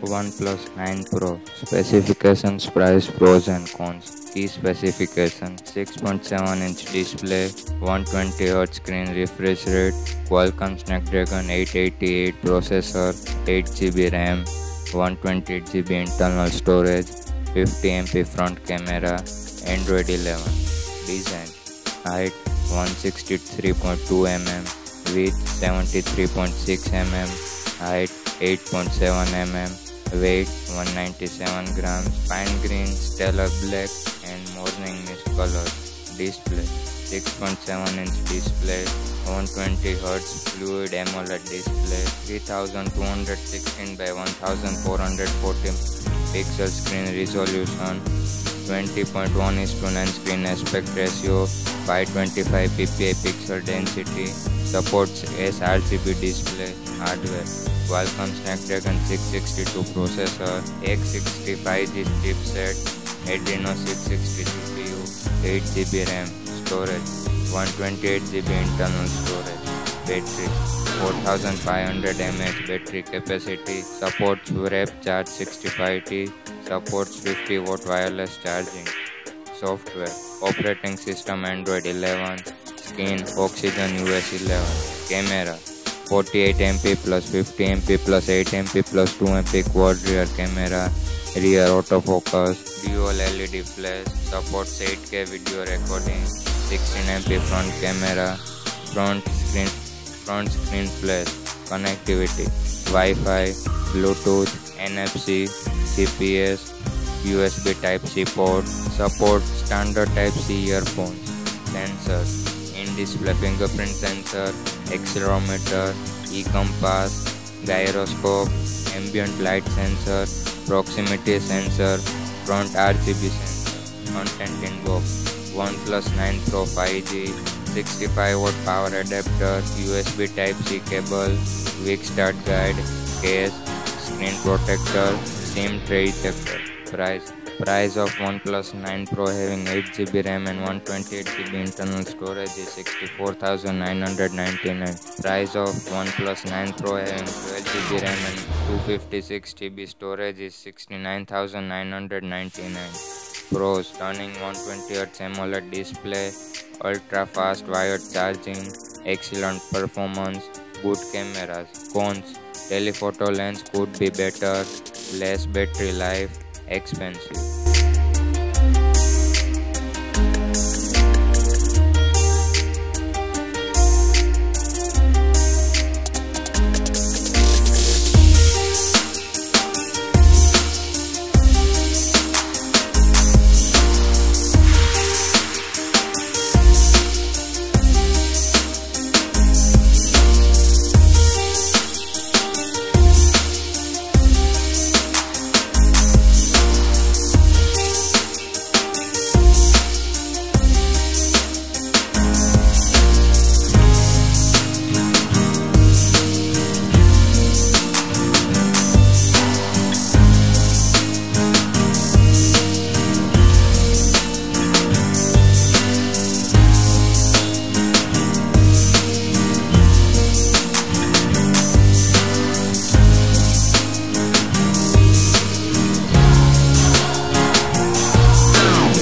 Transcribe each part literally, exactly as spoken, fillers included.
OnePlus nine Pro. Specifications, price, pros and cons. Key specifications: six point seven inch display, one hundred twenty hertz screen refresh rate, Qualcomm Snapdragon eight eighty-eight processor, eight G B RAM, one hundred twenty-eight G B internal storage, fifty megapixel front camera, Android eleven. Design: height one hundred sixty-three point two millimeters, width seventy-three point six millimeters, height eight point seven millimeters, weight one hundred ninety-seven grams, pine green, stellar black and morning mist color. Display: six point seven inch display, one hundred twenty hertz fluid AMOLED display, three thousand two hundred sixteen by one thousand four hundred fourteen pixel screen resolution, twenty point one is to nine screen aspect ratio, five twenty-five p p i pixel density, supports sRGB display. Hardware: Qualcomm Snapdragon six sixty-two processor, x sixty-five G chipset, Adreno six sixty G P U, eight G B RAM. Storage: one hundred twenty-eight G B internal storage. Battery: four thousand five hundred milliamp hour battery capacity, supports Wrap Charge sixty-five T, supports fifty watt wireless charging. Software: operating system Android eleven, skin Oxygen U S eleven. Camera: forty-eight megapixel plus fifty megapixel plus eight megapixel plus two megapixel quad rear camera, rear autofocus, dual L E D flash, supports eight K video recording, sixteen megapixel front camera, front screen front screen flash. Connectivity: Wi-Fi, Bluetooth, N F C, G P S, U S B Type-C port, support standard Type-C earphones. Sensors: in-display fingerprint sensor, accelerometer, e-compass, gyroscope, ambient light sensor, proximity sensor, front R G B sensor. Content in box: OnePlus nine Pro five G, sixty-five watt power adapter, U S B Type-C cable, quick start guide, case, screen protector, SIM tray ejector. Price: Price of OnePlus nine Pro having eight G B RAM and one hundred twenty-eight G B internal storage is sixty-four thousand nine hundred ninety-nine. Price of OnePlus nine Pro having twelve G B RAM and two hundred fifty-six G B storage is sixty-nine thousand nine hundred ninety-nine. Pros: stunning one hundred twenty hertz AMOLED display, ultra fast wired charging, excellent performance, good cameras. Cons: telephoto lens could be better, less battery life, expensive.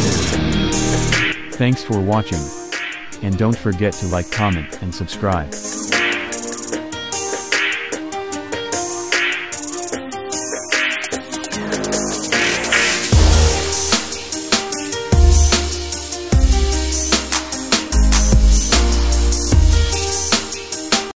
Thanks for watching. And don't forget to like, comment and subscribe.